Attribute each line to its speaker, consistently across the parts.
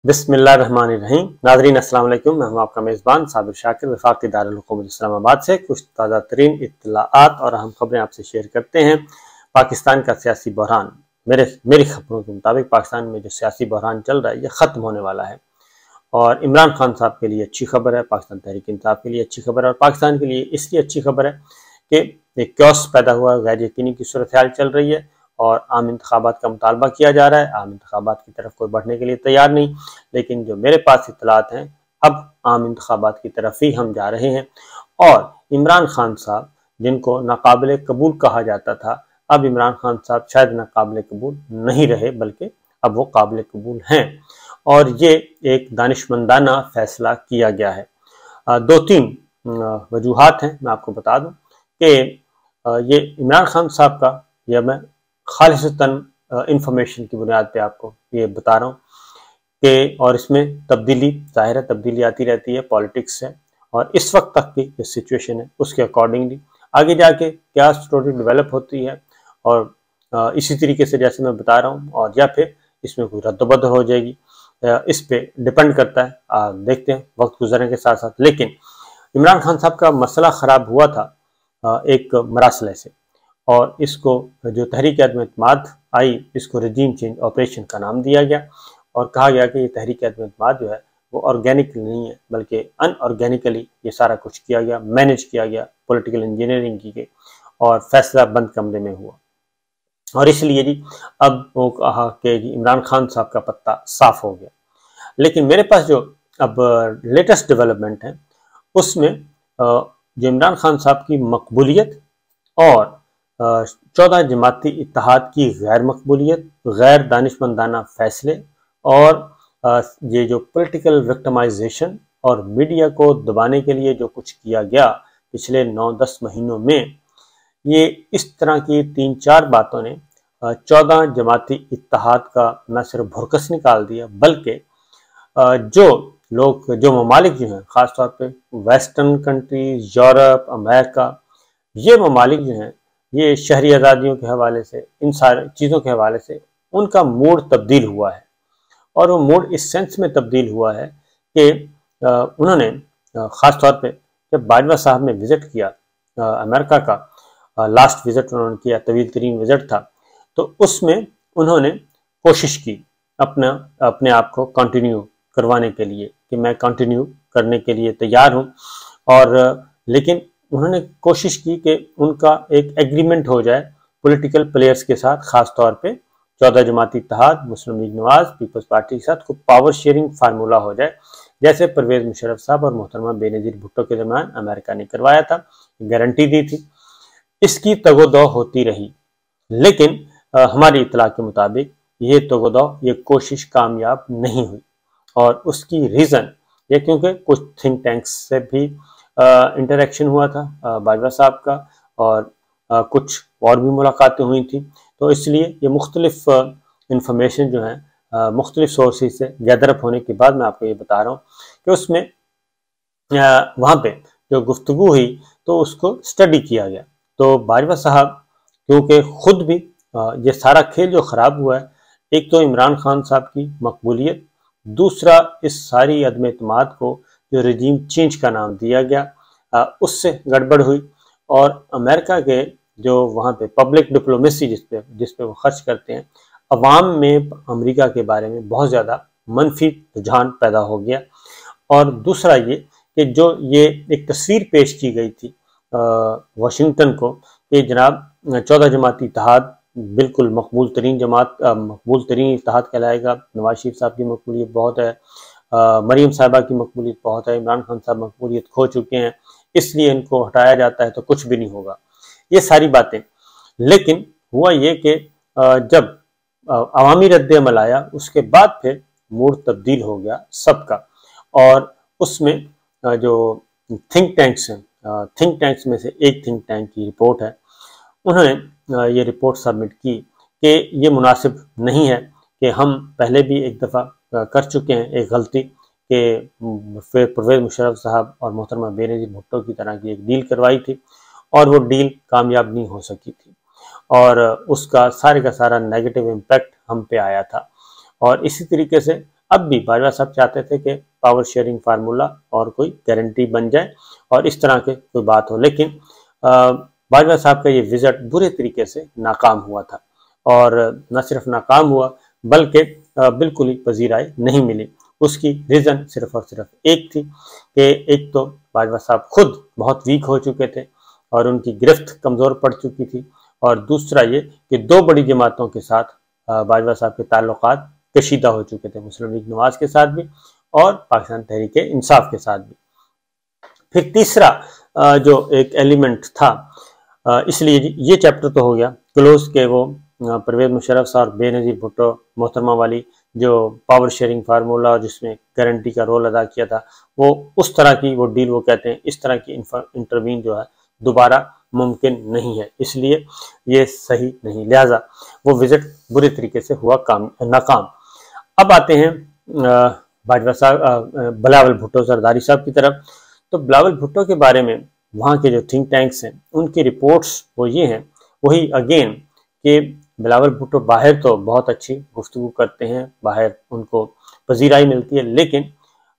Speaker 1: बिस्मिल्लाहिर्रहमानिर्रहीम। नाज़रीन अस्सलाम वालेकुम। मैं हूं आपका मेज़बान साबिर शाकिर, वफाकी दारुल हुकूमत इस्लामाबाद से कुछ ताज़ा तरीन इत्तलाआत और अहम खबरें आपसे शेयर करते हैं। पाकिस्तान का सियासी बहरान, मेरी खबरों के मुताबिक पाकिस्तान में जो सियासी बहरान चल रहा है ये ख़त्म होने वाला है और इमरान खान साहब के लिए अच्छी खबर है, पाकिस्तान तहरीक इंसाफ के लिए अच्छी खबर है और पाकिस्तान के लिए इसलिए अच्छी खबर है कि एक क्योस पैदा हुआ, गैर यकीनी की सूरत हाल चल रही है और आम इंतखाबात का मुतालबा किया जा रहा है। आम इंतखाबात की तरफ कोई बढ़ने के लिए तैयार नहीं, लेकिन जो मेरे पास इत्तलात हैं अब आम इंतखाबात की तरफ ही हम जा रहे हैं और इमरान खान साहब जिनको नाकाबिल कबूल कहा जाता था, अब इमरान खान साहब शायद नाकाबिल कबूल नहीं रहे बल्कि अब वो काबिल कबूल हैं और ये एक दानिशमंदाना फैसला किया गया है। दो तीन वजूहात हैं, मैं आपको बता दूं कि ये इमरान खान साहब का, यह मैं खालिसतन इंफॉर्मेशन की बुनियाद पे आपको ये बता रहा हूँ कि और इसमें तब्दीली, ज़ाहिर है तब्दीली आती रहती है, पॉलिटिक्स है और इस वक्त तक की जो सिचुएशन है उसके अकॉर्डिंगली आगे जाके क्या स्टोरी डेवलप होती है और इसी तरीके से जैसे मैं बता रहा हूँ और या फिर इसमें कोई रद्द-बदल हो जाएगी, इस पे डिपेंड करता है। देखते हैं वक्त गुजरने के साथ साथ। लेकिन इमरान खान साहब का मसला ख़राब हुआ था एक मरासले से और इसको जो तहरीक अदम-ए-इत्तेमाद आई, इसको रजीम चेंज ऑपरेशन का नाम दिया गया और कहा गया कि ये तहरीक अदम-ए-इत्तेमाद जो है वो ऑर्गेनिक नहीं है बल्कि अनऑर्गेनिकली ये सारा कुछ किया गया, मैनेज किया गया, पॉलिटिकल इंजीनियरिंग की गई और फैसला बंद कमरे में हुआ। और इसलिए जी अब वो कहा कि इमरान खान साहब का पत्ता साफ हो गया। लेकिन मेरे पास जो अब लेटेस्ट डेवलपमेंट है उसमें जो इमरान खान साहब की मकबूलियत और 14 जमाती इत्तेहाद की गैर मकबूलियत, गैर दानिशमंदाना फैसले और ये जो पॉलिटिकल विक्टिमाइजेशन और मीडिया को दबाने के लिए जो कुछ किया गया पिछले 9-10 महीनों में, ये इस तरह की 3-4 बातों ने 14 जमाती इत्तेहाद का न सिर्फ भुरकस निकाल दिया बल्कि जो लोग, जो ममालिक जो हैं, ख़ासतौर पे वेस्टर्न कंट्रीज, यूरोप, अमेरिका, ये ममालिक जो हैं ये शहरी आज़ादियों के हवाले से, इन सारी चीज़ों के हवाले से उनका मूड तब्दील हुआ है और वो मूड इस सेंस में तब्दील हुआ है कि उन्होंने ख़ास तौर पे जब बाजवा साहब ने विज़िट किया अमेरिका का, लास्ट विज़िट उन्होंने किया, तवील तरीन विज़िट था, तो उसमें उन्होंने कोशिश की अपने आप को कंटिन्यू करवाने के लिए कि मैं कंटिन्यू करने के लिए तैयार हूँ और लेकिन उन्होंने कोशिश की कि उनका एक एग्रीमेंट हो जाए पॉलिटिकल प्लेयर्स के साथ, खास तौर पे 14 जमाती इत्तेहाद, Muslim League Nawaz, people's party के साथ कोई पावर शेयरिंग फार्मूला हो जाए, जैसे परवेज मुशर्रफ साहब और मोहतरमा बेनज़ीर भुट्टो के दरमियान अमेरिका ने करवाया था, गारंटी दी थी। इसकी तगोदो होती रही, लेकिन हमारी इत्तला के मुताबिक ये तगोदो, ये कोशिश कामयाब नहीं हुई और उसकी रीज़न ये क्योंकि कुछ थिंक टैंक्स से भी इंटरेक्शन हुआ था बाजवा साहब का और कुछ और भी मुलाकातें हुई थी, तो इसलिए ये मुख्तलिफ इंफॉर्मेशन जो है मुख्तलिफ सोर्सेज से गैदर अप होने के बाद मैं आपको ये बता रहा हूँ कि उसमें वहाँ पे जो गुफ्तगू हुई तो उसको स्टडी किया गया। तो बाजवा साहब क्योंकि खुद भी ये सारा खेल जो ख़राब हुआ है, एक तो इमरान खान साहब की मकबूलियत, दूसरा इस सारी अदम-ए-इत्तेमाद को जो रजीम चेंज का नाम दिया गया उससे गड़बड़ हुई और अमेरिका के जो वहाँ पे पब्लिक डिप्लोमेसी जिस पे वो खर्च करते हैं, अवाम में अमेरिका के बारे में बहुत ज़्यादा मनफी रुझान पैदा हो गया। और दूसरा ये कि जो ये एक तस्वीर पेश की गई थी वाशिंगटन को कि जनाब 14 जमाती इत्तेहाद बिल्कुल मकबूल तरीन इत्तेहाद कहलाएगा, नवाज शरीफ साहब की मकबूलियत बहुत है, मरीम साहिबा की मकबूलियत बहुत है, इमरान खान साहब मकबूलियत खो चुके हैं, इसलिए इनको हटाया जाता है तो कुछ भी नहीं होगा, ये सारी बातें। लेकिन हुआ ये कि जब अवामी रद्द-ए-अमल आया उसके बाद फिर मूड तब्दील हो गया सबका और उसमें जो थिंक टैंक्स हैं, थिंक टैंक्स में से एक थिंक टैंक की रिपोर्ट है, उन्होंने ये रिपोर्ट सबमिट की कि ये मुनासिब नहीं है कि हम पहले भी एक दफ़ा कर चुके हैं एक गलती कि फिर परवेज मुशर्रफ साहब और मोहतरमा बेनज़ीर भुट्टो की तरह की एक डील करवाई थी और वो डील कामयाब नहीं हो सकी थी और उसका सारे का सारा नेगेटिव इम्पैक्ट हम पे आया था। और इसी तरीके से अब भी बाजवा साहब चाहते थे कि पावर शेयरिंग फार्मूला और कोई गारंटी बन जाए और इस तरह के कोई बात हो, लेकिन बाजवा साहब का ये विजिट बुरे तरीके से नाकाम हुआ था और न सिर्फ नाकाम हुआ बल्कि बिल्कुल ही पजीराई नहीं मिली। उसकी रीज़न सिर्फ और सिर्फ एक थी कि एक तो बाजवा साहब खुद बहुत वीक हो चुके थे और उनकी गिरफ्त कमज़ोर पड़ चुकी थी, और दूसरा ये कि दो बड़ी जमातों के साथ बाजवा साहब के ताल्लुकात कशीदा हो चुके थे, मुस्लिम लीग नवाज के साथ भी और पाकिस्तान तहरीक इंसाफ के साथ भी। फिर तीसरा जो एक एलिमेंट था, इसलिए ये चैप्टर तो हो गया क्लोज के वो परवेज मुशर्रफ साहब बेनज़ीर भुट्टो मोहतरमा वाली जो पावर शेयरिंग फार्मूला और जिसमें गारंटी का रोल अदा किया था, वो उस तरह की वो डील वो कहते हैं इस तरह की इंटरवीन जो है दोबारा मुमकिन नहीं है, इसलिए ये सही नहीं, लिहाजा वो विजिट बुरी तरीके से हुआ नाकाम। अब आते हैं बाजवा साहब बिलावल भुट्टो जरदारी साहब की तरफ। तो बिलावल भुट्टो के बारे में वहाँ के जो थिंक टैंक्स हैं उनकी रिपोर्ट्स वो ये हैं, वही अगेन कि बिलावल भुट्टो बाहर तो बहुत अच्छी गुफ्तगू करते हैं, बाहर उनको पजीराई मिलती है, लेकिन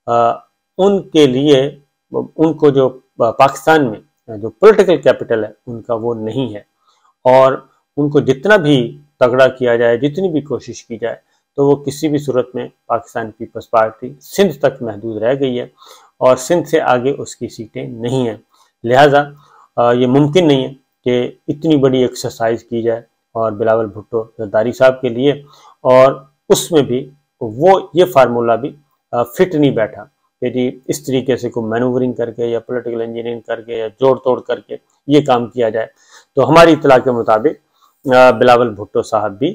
Speaker 1: उनके लिए उनको जो पाकिस्तान में जो पॉलिटिकल कैपिटल है उनका वो नहीं है, और उनको जितना भी तगड़ा किया जाए, जितनी भी कोशिश की जाए, तो वो किसी भी सूरत में पाकिस्तान पीपल्स पार्टी सिंध तक महदूद रह गई है और सिंध से आगे उसकी सीटें नहीं हैं। लिहाजा ये मुमकिन नहीं है कि इतनी बड़ी एक्सरसाइज की जाए और बिलावल भुट्टो जरदारी साहब के लिए, और उसमें भी वो ये फार्मूला भी फिट नहीं बैठा कि जी इस तरीके से कोई मैनूवरिंग करके या पॉलिटिकल इंजीनियरिंग करके या जोड़ तोड़ करके ये काम किया जाए। तो हमारी इत्तला के मुताबिक बिलावल भुट्टो साहब भी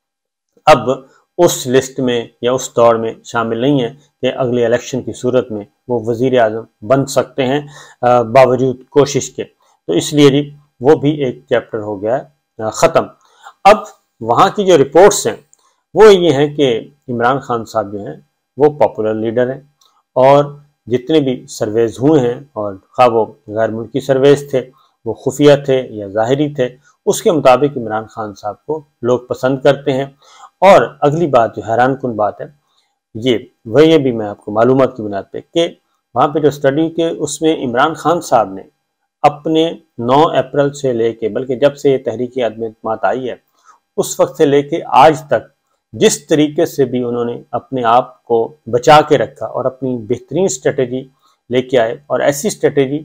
Speaker 1: अब उस लिस्ट में या उस दौड़ में शामिल नहीं है कि अगले इलेक्शन की सूरत में वो वज़ीर आज़म बन सकते हैं बावजूद कोशिश के। तो इसलिए जी वो भी एक चैप्टर हो गया ख़त्म। अब वहाँ की जो रिपोर्ट्स हैं वो ये हैं कि इमरान खान साहब जो हैं वो पॉपुलर लीडर हैं, और जितने भी सर्वेज हुए हैं, और खा वो गैर मुल्की सर्वेज थे, वो खुफिया थे या ज़ाहिरी थे, उसके मुताबिक इमरान खान साहब को लोग पसंद करते हैं। और अगली बात जो हैरान कुन बात है ये भी मैं आपको मालूमात की बुनियाद पे कि वहाँ पे जो स्टडी के उसमें इमरान खान साहब ने अपने 9 अप्रैल से लेके, बल्कि जब से ये तहरीक अदम एतमाद आई है उस वक्त से लेके आज तक जिस तरीके से भी उन्होंने अपने आप को बचा के रखा और अपनी बेहतरीन स्ट्रेटेजी लेके आए, और ऐसी स्ट्रेटेजी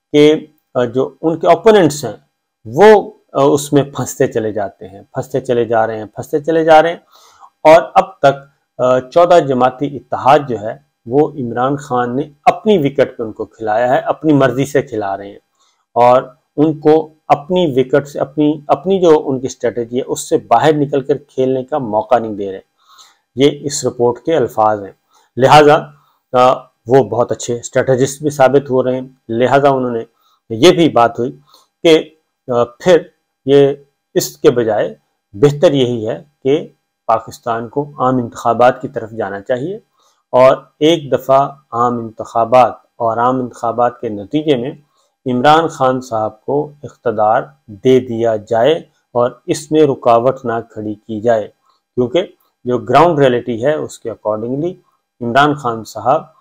Speaker 1: के जो उनके ओपोनेंट्स हैं वो उसमें फंसते चले जाते हैं, फंसते चले जा रहे हैं, और अब तक 14 जमाती इत्तेहाद जो है वो इमरान खान ने अपनी विकेट पे उनको खिलाया है, अपनी मर्जी से खिला रहे हैं, और उनको अपनी विकेट से अपनी जो उनकी स्ट्रेटेजी है उससे बाहर निकल कर खेलने का मौका नहीं दे रहे। ये इस रिपोर्ट के अल्फाज हैं। लिहाजा वो बहुत अच्छे स्ट्रेटेजिस्ट भी साबित हो रहे हैं। लिहाजा उन्होंने ये भी बात हुई कि फिर ये इसके बजाय बेहतर यही है कि पाकिस्तान को आम इंतखाबात की तरफ जाना चाहिए, और एक दफ़ा आम इंतखाबात और आम इंतखाबात के नतीजे में इमरान खान साहब को इख्तदार दे दिया जाए और इसमें रुकावट ना खड़ी की जाए, क्योंकि जो ग्राउंड रियलिटी है उसके अकॉर्डिंगली इमरान खान साहब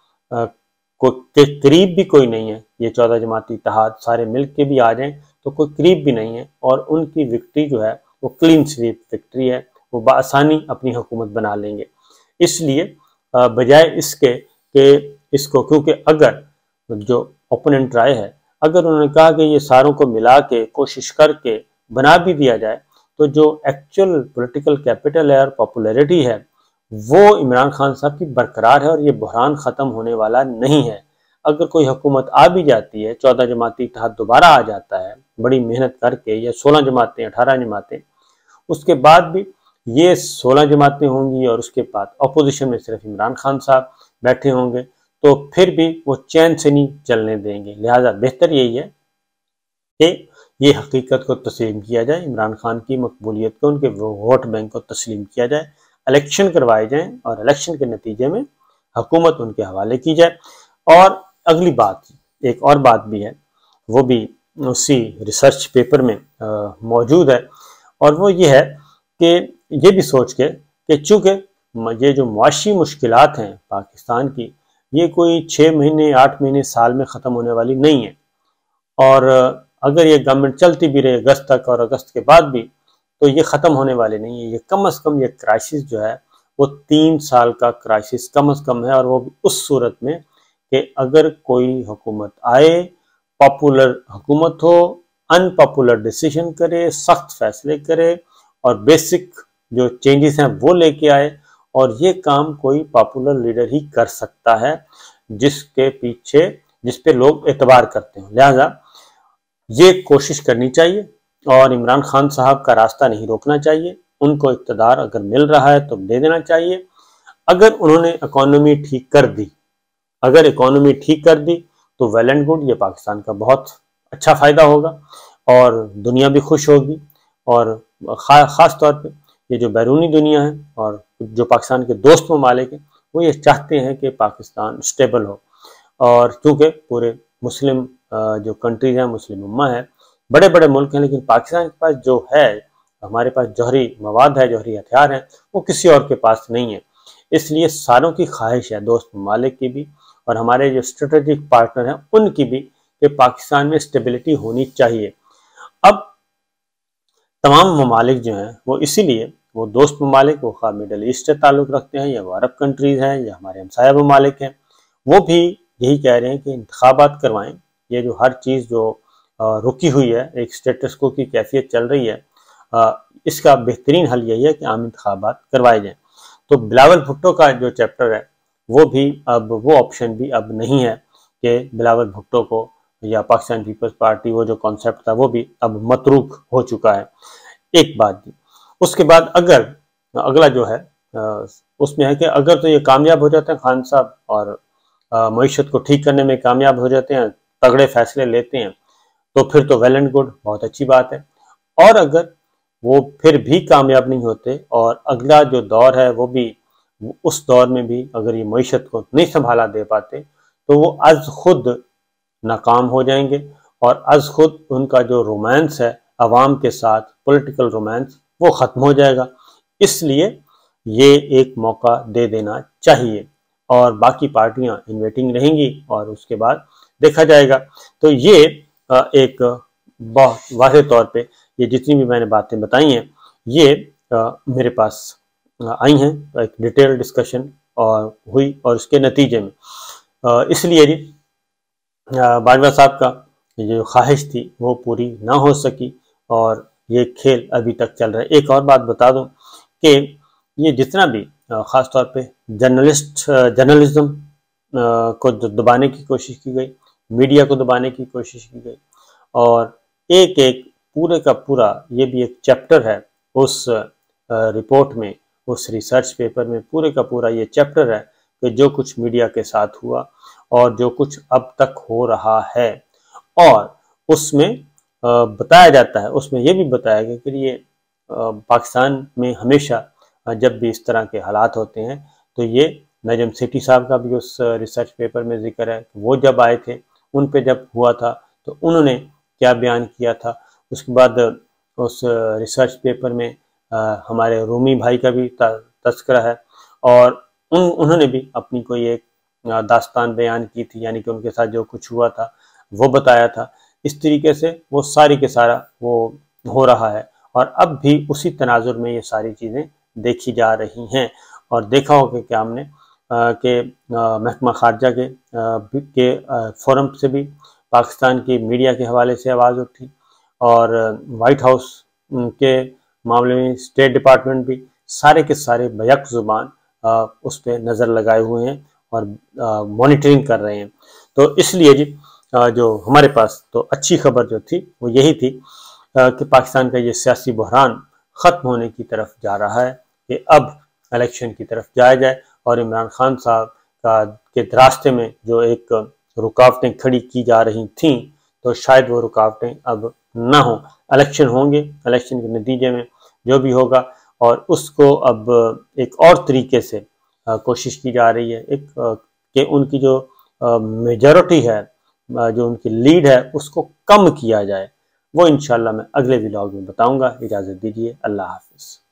Speaker 1: को के करीब भी कोई नहीं है। ये 14 जमाती इत्तेहाद सारे मिल के भी आ जाएं तो कोई करीब भी नहीं है, और उनकी विक्ट्री जो है वो क्लीन स्वीप विक्ट्री है, वो बआसानी अपनी हुकूमत बना लेंगे। इसलिए बजाय इसके कि इसको, क्योंकि अगर जो ओपोनेंट राय है अगर उन्होंने कहा कि ये सारों को मिला के कोशिश करके बना भी दिया जाए, तो जो एक्चुअल पॉलिटिकल कैपिटल है और पॉपुलैरिटी है वो इमरान खान साहब की बरकरार है, और ये बहरान ख़त्म होने वाला नहीं है। अगर कोई हुकूमत आ भी जाती है, 14 जमाती इत्तेहाद दोबारा आ जाता है बड़ी मेहनत करके, या 16 जमातें 18 जमातें, उसके बाद भी ये 16 जमातें होंगी और उसके बाद अपोजिशन में सिर्फ इमरान खान साहब बैठे होंगे, तो फिर भी वो चैन से नहीं चलने देंगे। लिहाजा बेहतर यही है कि ये हकीकत को तस्लीम किया जाए, इमरान खान की मकबूलियत को, उनके वोट बैंक को तस्लीम किया जाए, इलेक्शन करवाए जाएं और इलेक्शन के नतीजे में हुकूमत उनके हवाले की जाए। और अगली बात, एक और बात भी है, वो भी उसी रिसर्च पेपर में मौजूद है, और वो ये है कि ये भी सोच के कि चूँकि یہ جو معاشی مشکلات ہیں پاکستان کی، یہ کوئی 6 مہینے 8 مہینے سال میں ختم ہونے والی نہیں ہے، اور اگر یہ گورنمنٹ چلتی بھی رہے اگست تک اور اگست کے بعد بھی، تو یہ ختم ہونے والے نہیں ہے۔ یہ کم از کم یہ کرائسس جو ہے وہ 3 سال کا کرائسس کم از کم ہے، اور وہ بھی اس صورت میں کہ اگر کوئی حکومت آئے، پاپولر حکومت ہو، ان پاپولر ڈیسیژن کرے، سخت فیصلے کرے اور بیسک جو چینجز ہیں وہ لے کے آئے، اور یہ کام کوئی پاپولر لیڈر ہی کر سکتا ہے جس پہ لوگ اعتبار کرتے ہیں۔ لہذا یہ کوشش کرنی چاہیے، اور عمران خان صاحب کا راستہ نہیں روکنا چاہیے۔ ان کو اقتدار اگر مل رہا ہے تو دے دینا چاہیے۔ اگر انہوں نے اکانومی ٹھیک کر دی تو ویل اینڈ گڈ، یہ پاکستان کا بہت اچھا فائدہ ہوگا، اور دنیا بھی خوش ہوگی، اور خاص طور پہ یہ جو بیرونی دنیا ہے اور جو پاکستان کے دوست ممالک ہیں، وہ یہ چاہتے ہیں کہ پاکستان سٹیبل ہو، اور کیونکہ پورے مسلم جو کنٹریز ہیں، مسلم امہ ہے، بڑے بڑے ملک ہیں، لیکن پاکستان کے پاس جو ہے، ہمارے پاس جوہری مواد ہے، جوہری ہتھیار ہیں، وہ کسی اور کے پاس نہیں ہے۔ اس لیے ساروں کی خواہش ہے، دوست ممالک کی بھی اور ہمارے جو اسٹریٹجک پارٹنر ہیں ان کی بھی، کہ پاکستان میں اسٹیبلٹی ہونی چاہیے۔ اب تمام ممالک جو ہیں وہ اسی لیے، وہ دوست ممالک، وہ خواہ مڈل ایسٹ سے تعلق رکھتے ہیں یا وہ عرب کنٹریز ہیں یا ہمارے ہمسایہ ممالک ہیں، وہ بھی یہی کہہ رہے ہیں کہ انتخابات کروائیں۔ یہ جو ہر چیز جو رکی ہوئی ہے، ایک سٹیٹس کو کی کیفیت چل رہی ہے، اس کا بہترین حل یہی ہے کہ عام انتخابات کروائے جائیں۔ تو بلاول بھٹو کا جو چیپٹر ہے وہ بھی اب، وہ آپشن بھی اب نہیں ہے کہ بلاول بھٹو کو یا پاکستان پیپلز پارٹی، وہ جو کانسیپٹ تھا وہ بھی اب متروک ہو چکا ہے۔ ایک بات دی، اس کے بعد اگر اگلا جو ہے اس میں ہے کہ اگر تو یہ کامیاب ہو جاتے ہیں خان صاحب، اور معیشت کو ٹھیک کرنے میں کامیاب ہو جاتے ہیں، تگڑے فیصلے لیتے ہیں، تو پھر تو ویل اینڈ گڈ، بہت اچھی بات ہے۔ اور اگر وہ پھر بھی کامیاب نہیں ہوتے اور اگلا جو دور ہے وہ بھی، اس دور میں بھی اگر یہ معیشت کو نہیں سنبھالا دے پاتے، تو وہ از خود ناکام ہو جائیں گے، اور از خود ان کا جو رومانس ہے عوام کے ساتھ، پولیٹیکل رومانس، وہ ختم ہو جائے گا۔ اس لیے یہ ایک موقع دے دینا چاہیے، اور باقی پارٹیاں ان ویٹنگ رہیں گی، اور اس کے بعد دیکھا جائے گا۔ تو یہ ایک بہت واضح طور پہ یہ جتنی بھی میں نے باتیں بتائی ہیں، یہ میرے پاس آئی ہیں، ایک ڈیٹیل ڈسکشن ہوئی، اور اس کے نتیجے میں اس لیے جی باجوہ صاحب کا جو خواہش تھی وہ پوری نہ ہو سکی، اور یہ کھیل ابھی تک چل رہا ہے۔ ایک اور بات بتا دوں کہ یہ جتنا بھی خاص طور پہ جرنلزم کو دبانے کی کوشش کی گئی، میڈیا کو دبانے کی کوشش کی گئی، اور ایک پورے کا پورا یہ بھی ایک چیپٹر ہے اس رپورٹ میں، اس ریسرچ پیپر میں، پورے کا پورا یہ چیپٹر ہے کہ جو کچھ میڈیا کے ساتھ ہوا اور جو کچھ اب تک ہو رہا ہے، اور اس میں بتایا جاتا ہے، اس میں یہ بھی بتایا گیا کہ یہ پاکستان میں ہمیشہ جب بھی اس طرح کے حالات ہوتے ہیں تو یہ نجم سیٹھی صاحب کا بھی اس ریسرچ پیپر میں ذکر ہے، وہ جب آئے تھے، ان پہ جب ہوا تھا تو انہوں نے کیا بیان کیا تھا۔ اس کے بعد اس ریسرچ پیپر میں ہمارے رومی بھائی کا بھی تذکرہ ہے، اور انہوں نے بھی اپنی کوئی ایک داستان بیان کی تھی، یعنی کہ ان کے ساتھ جو کچھ ہوا تھا وہ بتایا تھا۔ اس طریقے سے وہ ساری کے سارا وہ ہو رہا ہے، اور اب بھی اسی تناظر میں یہ ساری چیزیں دیکھی جا رہی ہیں۔ اور دیکھا ہو کہ کیا ہم نے کہ محکمہ خارجہ کے فورم سے بھی پاکستان کی میڈیا کے حوالے سے آواز اٹھی، اور وائٹ ہاؤس کے معاملے میں اسٹیٹ ڈپارٹمنٹ بھی سارے کے سارے بیک زبان اس پہ نظر لگائے ہوئے ہیں اور مانیٹرنگ کر رہے ہیں۔ تو اس لیے جی جو ہمارے پاس تو اچھی خبر جو تھی وہ یہی تھی کہ پاکستان کا یہ سیاسی بحران ختم ہونے کی طرف جا رہا ہے، کہ اب الیکشن کی طرف جایا جائے، اور عمران خان صاحب کے راستے میں جو ایک رکاوٹیں کھڑی کی جا رہی تھیں، تو شاید وہ رکاوٹیں اب نہ ہوں۔ الیکشن ہوں گے، الیکشن کے نتیجے میں جو بھی ہوگا، اور اس کو اب ایک اور طریقے سے کوشش کی جا رہی ہے کہ ان کی جو میجورٹی ہے، جو ان کی لیڈ ہے، اس کو کم کیا جائے۔ وہ انشاءاللہ میں اگلے ولاگ میں بتاؤں گا۔ اجازت دیجیے، اللہ حافظ۔